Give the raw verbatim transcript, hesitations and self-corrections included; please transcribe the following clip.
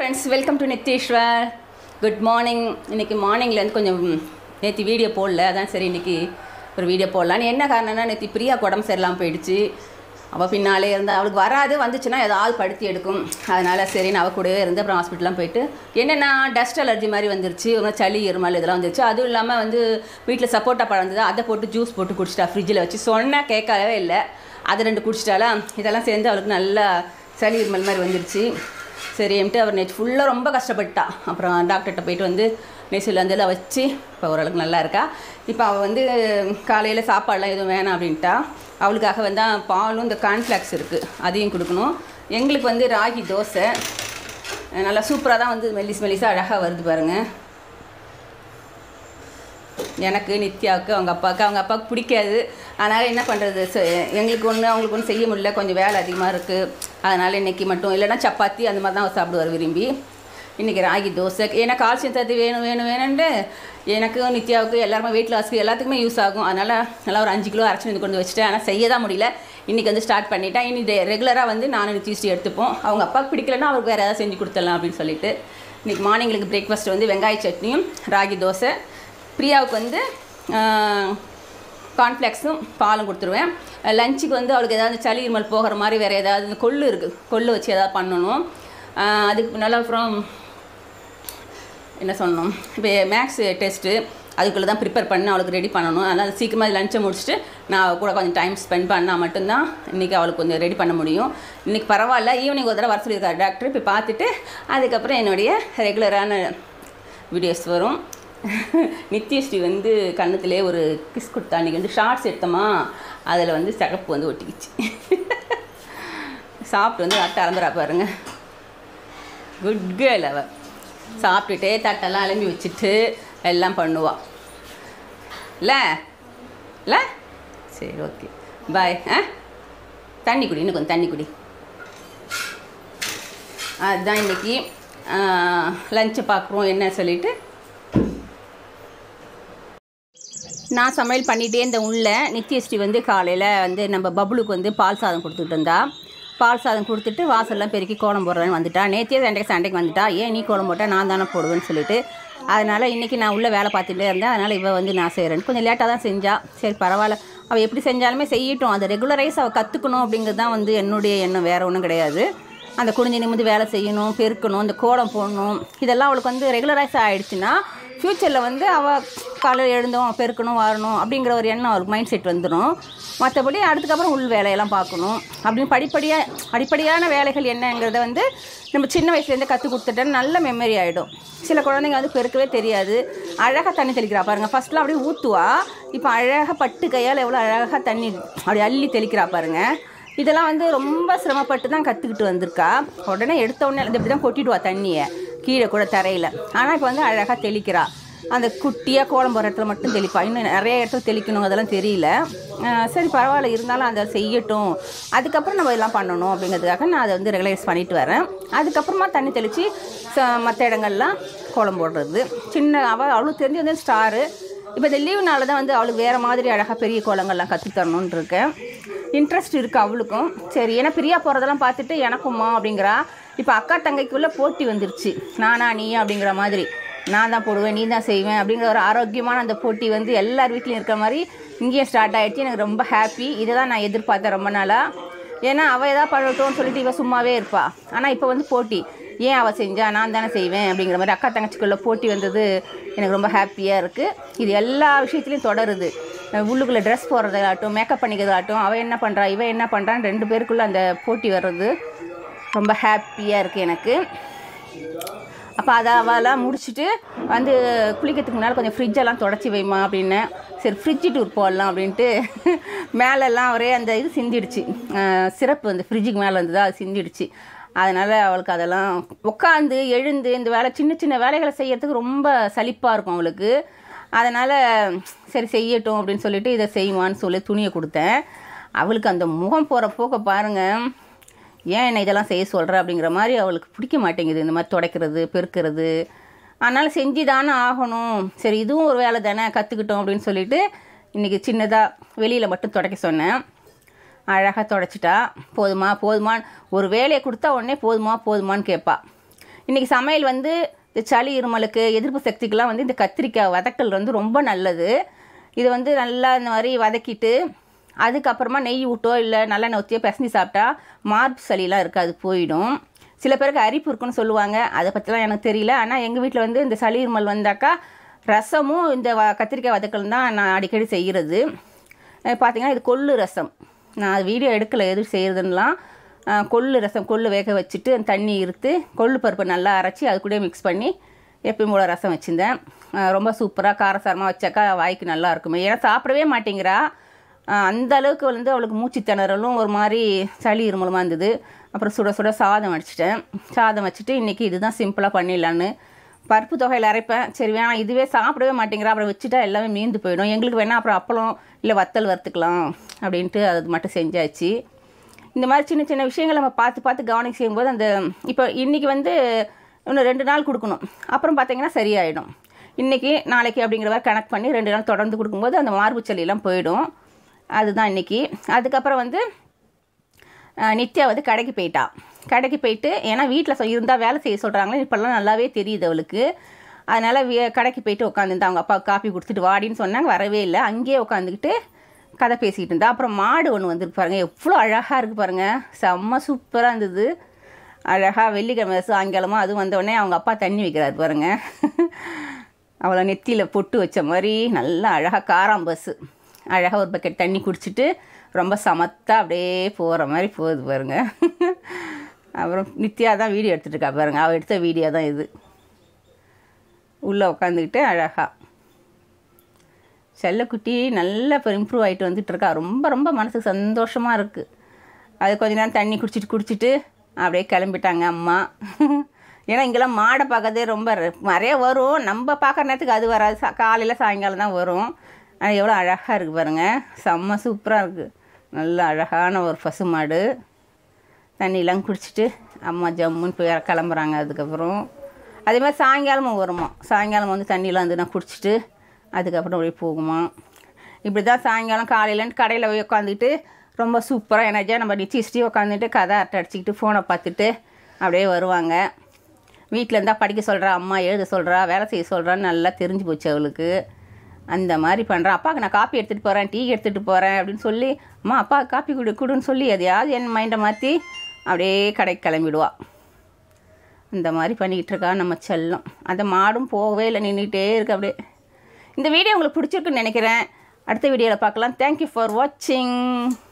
friends, welcome to Nitishwar. Good morning. இன்னைக்கு மார்னிங்ல இருந்து கொஞ்சம் நேத்தி வீடியோ போடல. அதான் சரி இன்னைக்கு ஒரு வீடியோ போடலாம். என்ன காரணம்னா நேத்தி பிரியா உடம்பு சரியில்லாம போயிடுச்சு. அவ பின்னாலே இருந்தா அவளுக்கு வராது வந்துச்சுனா ஏதாவது படுத்தி எடுக்கும். அதனால சரி நான் அவ கூடவே இருந்து அப்புறம் ஹாஸ்பிடல்லாம் போயிட்டு என்னன்னா டஸ்ட் அலர்ஜி மாதிரி வந்துருச்சு. ஒரு சளி இருமல் இதெல்லாம் வந்துருச்சு. அதுவும் இல்லாம வந்து வீட்ல சப்போட்டா பழம் இருந்தது. அதை போட்டு ஜூஸ் போட்டு குடிச்சிட்டா ஃப்ரிட்ஜில் வச்சு. சொன்னா கேட்கவே இல்லை. அது ரெண்டு குடிச்சிட்டாலா இதெல்லாம் சேர்ந்து அவளுக்கு நல்லா சளி இருமல் மாதிரி வந்துருச்சு. சரின்ட்டு அவர் நேற்று ஃபுல்லாக ரொம்ப கஷ்டப்பட்டா. அப்புறம் டாக்டர்கிட்ட போயிட்டு வந்து நெசில் வந்து எல்லாம் வச்சு இப்போ ஓரளவுக்கு நல்லா இருக்கா. இப்போ அவள் வந்து காலையில் சாப்பாடெலாம் எதுவும் வேணாம் அப்படின்ட்டா. அவளுக்காக வந்து பாலும் இந்த கார்ன்ஃப்ளாக்ஸ் இருக்குது அதையும் கொடுக்கணும். எங்களுக்கு வந்து ராகி தோசை நல்லா சூப்பராக தான் வந்து மெல்லிஸ் மெல்லிஸாக அழகாக வருது பாருங்கள். எனக்கு நித்யாவுக்கு அவங்க அப்பாவுக்கு அவங்க அப்பாவுக்கு பிடிக்காது. அதனால் என்ன பண்ணுறது, எங்களுக்கு ஒன்று அவங்களுக்கு ஒன்று செய்ய முடியல, கொஞ்சம் வேலை அதிகமாக இருக்குது. அதனால் இன்றைக்கி மட்டும் இல்லைனா சப்பாத்தி அந்த மாதிரி தான் அவர் சாப்பிடுவார் விரும்பி. இன்றைக்கி ராகி தோசை ஏன்னா கால்சியம் சத்து வேணும் வேணும் வேணும்ட்டு எனக்கும் நித்யாவுக்கு எல்லாருமே வெயிட் லாஸ்க்கு எல்லாத்துக்குமே யூஸ் ஆகும். அதனால் நல்லா ஒரு அஞ்சு கிலோ அரைச்சி வந்து கொண்டு வச்சுட்டேன். ஆனால் செய்ய தான் முடியல. இன்றைக்கி வந்து ஸ்டார்ட் பண்ணிட்டேன். இனி ரெகுலராக வந்து நானும் நித்யஸ்ரீ எடுத்துப்போம். அவங்க அப்பாவுக்கு பிடிக்கலன்னா அவருக்கு வேறு ஏதாவது செஞ்சு கொடுத்துடலாம் அப்படின்னு சொல்லிட்டு இன்றைக்கி மார்னிங்களுக்கு பிரேக்ஃபாஸ்ட் வந்து வெங்காய சட்னியும் ராகி தோசை. பிரியாவுக்கு வந்து கார்ன்ஃப்ளாக்ஸும் பாலும் கொடுத்துருவேன். லஞ்சுக்கு வந்து அவளுக்கு ஏதாவது சளி இருமல் போகிற மாதிரி வேறு ஏதாவது கொள்ளு இருக்குது, கொள்ளு வச்சு எதாவது பண்ணணும். அதுக்கு நல்லா அப்புறம் என்ன சொல்லணும், இப்போ மேக்ஸ் டெஸ்ட்டு அதுக்குள்ளே தான் ப்ரிப்பேர் பண்ணி அவளுக்கு ரெடி பண்ணணும். அதனால் சீக்கிரமாக லஞ்சை முடிச்சுட்டு நான் கூட கொஞ்சம் டைம் ஸ்பெண்ட் பண்ணால் மட்டும்தான் இன்றைக்கி அவளுக்கு கொஞ்சம் ரெடி பண்ண முடியும். இன்றைக்கி பரவாயில்ல, ஈவினிங் ஒரு தடவை வர சொல்லியிருக்காரு டாக்டர். இப்போ பார்த்துட்டு அதுக்கப்புறம் என்னுடைய ரெகுலரான வீடியோஸ் வரும். நித்யஸ்ரீ வந்து கண்ணத்துலேயே ஒரு கிஸ் கொடுத்தா. அன்றைக்கி வந்து ஷார்ட்ஸ் எடுத்தோமா, அதில் வந்து சிகப்பு வந்து ஒட்டிக்கிச்சு. சாப்பிட்டு வந்து அட்டை அலம்புறா பாருங்க. குட் கேர்ள் அவ. சாப்பிட்டுட்டே தட்டெல்லாம் அலம்பி வச்சுட்டு எல்லாம் பண்ணுவாள். இல்லை இல்லை சரி ஓகே பாய். ஆ தண்ணி குடி, இன்னும் கொஞ்சம் தண்ணி குடி. அதுதான் இன்றைக்கி லஞ்சை பார்க்குறோம் என்ன சொல்லிவிட்டு நான் சமையல் பண்ணிகிட்டே இந்த உள்ள நித்யஸ்ரீ வந்து காலையில் வந்து நம்ம பபுளுக்கு வந்து பால் சாதம் கொடுத்துட்டு இருந்தா. பால் சாதம் கொடுத்துட்டு வாசல்லாம் பெருக்கி கோலம் போடுறேன்னு வந்துட்டா. நேற்றே சண்டைக்கு சண்டைக்கு வந்துட்டா. ஏன் நீ கோலம் போட்டால் நான் தானே போடுவேன்னு சொல்லிட்டு. அதனால் இன்றைக்கி நான் உள்ளே வேலை பார்த்துட்டே இருந்தேன். அதனால் இவள் வந்து நான் செய்கிறேன்னு கொஞ்சம் லேட்டாக தான் செஞ்சாள். சரி பரவாயில்ல, அவள் எப்படி செஞ்சாலுமே செய்யட்டும். அதை ரெகுலரைஸ் அவள் கற்றுக்கணும் அப்படிங்கிறது தான் வந்து என்னுடைய எண்ணம், வேறு ஒன்றும் கிடையாது. அந்த குனிஞ்சு நிமிந்து வேலை செய்யணும், பெருக்கணும், இந்த கோலம் போடணும், இதெல்லாம் அவளுக்கு வந்து ரெகுலரைஸ் ஆகிடுச்சுன்னா ஃப்யூச்சரில் வந்து அவள் காலையில் எழுந்தோம் பெருக்கணும் வரணும் அப்படிங்கிற ஒரு எண்ணம் அவளுக்கு மைண்ட் செட் வந்துடும். மற்றபடி அடுத்துக்கப்புறம் உள் வேலையெல்லாம் பார்க்கணும் அப்படின்னு படிப்படியாக அடிப்படையான வேலைகள் என்னங்கிறத வந்து நம்ம சின்ன வயசுலேருந்து கற்றுக் கொடுத்துட்டேன்னு நல்ல மெமரி ஆகிடும். சில குழந்தைங்க வந்து பெருக்கவே தெரியாது, அழகாக தண்ணி தெளிக்கிறா பாருங்கள். ஃபஸ்ட்லாம் அப்படியே ஊற்றுவா, இப்போ அழகாக பட்டு கையால் எவ்வளோ அழகாக தண்ணி அப்படி அள்ளி தெளிக்கிறா பாருங்கள். இதெல்லாம் வந்து ரொம்ப சிரமப்பட்டு தான் கற்றுக்கிட்டு வந்திருக்கா. உடனே எடுத்த உடனே இது இப்படி தான் கொட்டிடுவா தண்ணியை கீழே கூட தரையில். ஆனால் இப்போ வந்து அழகாக தெளிக்கிறா. அந்த குட்டியாக கோலம் போகிற இடத்துல மட்டும் தெளிப்பா. இன்னும் நிறைய இடத்துல தெளிக்கணும் அதெல்லாம் தெரியல. சரி பரவாயில்ல, இருந்தாலும் அதை செய்யட்டும், அதுக்கப்புறம் நம்ம இதெல்லாம் பண்ணணும் அப்படிங்கிறதுக்காக நான் அதை வந்து ரெகுலைஸ் பண்ணிட்டு வரேன். அதுக்கப்புறமா தண்ணி தெளித்து மற்ற இடங்கள்லாம் கோலம் போடுறது. சின்ன அவள் அவளுக்கு தெரிஞ்சு வந்து ஸ்டாரு. இப்போ இந்த லீவுனால தான் வந்து அவளுக்கு வேறு மாதிரி அழகாக பெரிய கோலங்கள்லாம் கற்றுத்தரணுன்னு இருக்கேன். இன்ட்ரெஸ்ட் இருக்குது அவளுக்கும். சரி ஏன்னா பிரியா போகிறதெல்லாம் பார்த்துட்டு எனக்கும்மா அப்படிங்கிறா. இப்போ அக்கா தங்கைக்குள்ளே போட்டி வந்துருச்சு, நானா நீ அப்படிங்கிற மாதிரி. நான் தான் போடுவேன் நீ தான் செய்வேன் அப்படிங்கிற ஒரு ஆரோக்கியமான அந்த போட்டி வந்து எல்லார் வீட்லேயும் இருக்கிற மாதிரி இங்கேயும் ஸ்டார்ட் ஆகிடுச்சு. எனக்கு ரொம்ப ஹாப்பி. இதை தான் நான் எதிர்பார்த்தேன் ரொம்ப நாளாக. ஏன்னா அவள் எதாவது பண்ணட்டோன்னு சொல்லிட்டு இவள் சும்மாவே இருப்பாள். ஆனால் இப்போ வந்து போட்டி, ஏன் அவள் செஞ்சா நான் தானே செய்வேன் அப்படிங்கிற மாதிரி அக்கா தங்கச்சிக்குள்ளே போட்டி வந்தது எனக்கு ரொம்ப ஹாப்பியாக இருக்குது. இது எல்லா விஷயத்துலையும் தொடருது. உள்ளுக்குள்ளே ட்ரெஸ் போடுறதாகட்டும், மேக்கப் பண்ணிக்கிறதாகட்டும், அவள் என்ன பண்ணுறா இவன் என்ன பண்ணுறான்னு ரெண்டு பேருக்குள்ளே அந்த போட்டி வர்றது ரொம்ப ஹாப்பியாக இருக்குது எனக்கு. அப்போ அதை அவெல்லாம் முடிச்சுட்டு வந்து குளிக்கிறதுக்கு முன்னால் கொஞ்சம் ஃப்ரிட்ஜெல்லாம் தொடச்சி வைமா அப்படின்னேன். சரி ஃப்ரிட்ஜு டூர் போடலாம் அப்படின்ட்டு மேலெல்லாம் ஒரே அந்த இது சிந்திடுச்சு, சிறப்பு வந்து ஃப்ரிட்ஜுக்கு மேலே இருந்ததா அது சிந்திடுச்சு. அதனால் அவளுக்கு அதெல்லாம் உட்காந்து எழுந்து இந்த வேலை சின்ன சின்ன வேலைகளை செய்யறதுக்கு ரொம்ப சலிப்பாக இருக்கும் அவளுக்கு. அதனால் சரி செய்யட்டும் அப்படின்னு சொல்லிட்டு இதை செய்வான்னு சொல்லி துணியை கொடுத்தேன். அவளுக்கு அந்த முகம் போகிற போக்க பாருங்கள், ஏன் என்ன இதெல்லாம் செய்ய சொல்கிற அப்படிங்கிற மாதிரி அவளுக்கு பிடிக்க மாட்டேங்குது இந்த மாதிரி துடைக்கிறது பெருக்கிறது. அதனால் செஞ்சு தானே ஆகணும், சரி இதுவும் ஒரு வேலை தானே கற்றுக்கிட்டோம் அப்படின்னு சொல்லிட்டு இன்றைக்கி சின்னதாக வெளியில் மட்டும் துடைக்க சொன்னேன். அழகாக துடைச்சிட்டா. போதுமா போதுமான்னு ஒரு வேலையை கொடுத்தா உடனே போதுமா போதுமான்னு கேட்பா. இன்றைக்கி சமையல் வந்து இந்த சளி இருமலுக்கு எதிர்ப்பு சக்திக்கெலாம் வந்து இந்த கத்திரிக்காய் வதக்கல் வந்து ரொம்ப நல்லது. இது வந்து நல்லா இந்த மாதிரி வதக்கிட்டு அதுக்கப்புறமா நெய் விட்டோ இல்லை நல்லெண்ணெய் ஊற்றியோ பிசைஞ்சு சாப்பிட்டா மார்பு சளியெலாம் இருக்காது, போயிடும். சில பேருக்கு அரிப்பு இருக்குன்னு சொல்லுவாங்க, அதை பற்றிலாம் எனக்கு தெரியல. ஆனால் எங்கள் வீட்டில் வந்து இந்த சளி இருமல் வந்தாக்கா ரசமும் இந்த வ கத்திரிக்காய் வதக்கல் தான் நான் அடிக்கடி செய்கிறது. பார்த்திங்கன்னா இது கொள்ளு ரசம். நான் வீடியோ எடுக்கலை எது செய்கிறதுன்னெலாம். கொள்ளு ரசம், கொள்ளு வேக வச்சுட்டு அந்த தண்ணி இருத்து கொள்ளு பருப்பை நல்லா அரைச்சி அது கூட மிக்ஸ் பண்ணி எப்பயும் போல ரசம் வச்சுருந்தேன். ரொம்ப சூப்பராக காரசாரமாக வச்சாக்கா வாய்க்கு நல்லா இருக்குமே. ஏன்னா சாப்பிடவே மாட்டேங்கிறா. அந்த அளவுக்கு வந்து அவளுக்கு மூச்சு திணறலும் ஒரு மாதிரி சளி இருமலுமாக இருந்தது. அப்புறம் சுட சுட சாதம் வச்சுட்டேன். சாதம் வச்சுட்டு இன்றைக்கி இதுதான் சிம்பிளாக பண்ணிடலான்னு பருப்பு தொகையில் அரைப்பேன். சரி வேணாம், இதுவே சாப்பிடவே மாட்டேங்கிறா, அப்புறம் வச்சுட்டா எல்லாமே மீந்து போயிடும். எங்களுக்கு வேணால் அப்புறம் அப்பளம் இல்லை வத்தல் வறுத்துக்கலாம் அப்படின்ட்டு அது மட்டும் செஞ்சாச்சு. இந்த மாதிரி சின்ன சின்ன விஷயங்கள் நம்ம பார்த்து பார்த்து கவனிக்க செய்யும்போது அந்த இப்போ இன்றைக்கி வந்து இன்னும் ரெண்டு நாள் கொடுக்கணும், அப்புறம் பார்த்திங்கன்னா சரியாயிடும். இன்றைக்கி நாளைக்கு அப்படிங்கிற மாதிரி கனெக்ட் பண்ணி ரெண்டு நாள் தொடர்ந்து கொடுக்கும்போது அந்த மார்பு சளியெல்லாம் போயிடும். அதுதான் இன்றைக்கி. அதுக்கப்புறம் வந்து நித்யா வந்து கடைக்கு போயிட்டா. கடைக்கு போயிட்டு ஏன்னா வீட்டில் இருந்தால் வேலை செய்ய சொல்கிறாங்களே இப்போல்லாம் நல்லாவே தெரியுது அவளுக்கு. அதனால் கடைக்கு போயிட்டு உட்காந்துருந்தா. அவங்க அப்பாவுக்கு காப்பி கொடுத்துட்டு வாடின்னு சொன்னாங்க, வரவே இல்லை. அங்கேயே உட்காந்துக்கிட்டு கதை பேசிக்கிட்டு இருந்தா. அப்புறம் மாடு ஒன்று வந்துருக்கு பாருங்கள், எவ்வளோ அழகாக இருக்குது பாருங்கள், செம்ம சூப்பராக இருந்தது. அழகாக வெள்ளிக்கிழமை சாயங்காலமாக அது வந்தோடனே அவங்க அப்பா தண்ணி வைக்கிறாரு பாருங்கள். அவளை நெத்தியில் பொட்டு வச்ச மாதிரி நல்லா அழகாக காராம்பஸ்ஸு அழகாக ஒரு பக்கெட் தண்ணி குடிச்சிட்டு ரொம்ப சமத்தாக அப்படியே போகிற மாதிரி போகுது பாருங்கள். அப்புறம் நித்யா தான் வீடியோ எடுத்துகிட்டு இருக்கா பாருங்கள், அவள் எடுத்த வீடியோ தான் இது. உள்ளே உட்காந்துக்கிட்டு அழகாக செல்லக்குட்டி நல்லா இப்போ இம்ப்ரூவ் ஆகிட்டு வந்துட்டுருக்கா. ரொம்ப ரொம்ப மனசுக்கு சந்தோஷமாக இருக்குது. அது கொஞ்ச நேரம் தண்ணி குடிச்சிட்டு குடிச்சிட்டு அப்படியே கிளம்பிட்டாங்க அம்மா. ஏன்னா இங்கெல்லாம் மாடை பார்க்கறதே ரொம்ப நிறைய வரும், நம்ம பார்க்குற நேரத்துக்கு அது வராது, சா காலையில் சாயங்காலம் தான் வரும். ஆனால் எவ்வளோ அழகாக இருக்குது பாருங்கள், செம்ம சூப்பராக இருக்குது. நல்ல அழகான ஒரு பசு மாடு. தண்ணியெலாம் குடிச்சிட்டு அம்மா ஜம்முன்னு போய் கிளம்புறாங்க. அதுக்கப்புறம் அதே மாதிரி சாயங்காலமும் வருமா, சாயங்காலம் வந்து தண்ணியெலாம் வந்து நான் குடிச்சிட்டு அதுக்கப்புறம் அப்படியே போகுமா. இப்படி தான் சாயங்காலம் காலையிலன்ட்டு கடையில் போய் உட்காந்துக்கிட்டு ரொம்ப சூப்பராக எனர்ஜியாக நம்ம நிச்சயிச்சிட்டு உட்காந்துட்டு கதை அட்டை அடிச்சிக்கிட்டு ஃபோனை பார்த்துட்டு அப்படியே வருவாங்க. வீட்டில் இருந்தால் படிக்க சொல்கிறா, அம்மா எழுத சொல்கிறா, வேலை செய்ய சொல்கிறான்னு நல்லா தெரிஞ்சு போச்சு அவளுக்கு. அந்த மாதிரி பண்ணுறான். அப்பாவுக்கு நான் காப்பி எடுத்துகிட்டு போகிறேன், டீ எடுத்துகிட்டு போகிறேன் அப்படின்னு சொல்லி, அம்மா அப்பா காப்பி குடி குடுன்னு சொல்லி எதையாவது என் மைண்டை மாற்றி அப்படியே கடைக்கு கிளம்பிடுவா. இந்த மாதிரி பண்ணிக்கிட்டு இருக்கா நம்ம செல்லம். அந்த மாடும் போகவே இல்லை, நின்றுக்கிட்டே இருக்கு அப்படியே. இந்த வீடியோ உங்களுக்கு பிடிச்சிருக்குன்னு நினைக்கிறேன். அடுத்த வீடியோவில் பார்க்கலாம். தேங்க்யூ ஃபார் வாட்சிங்.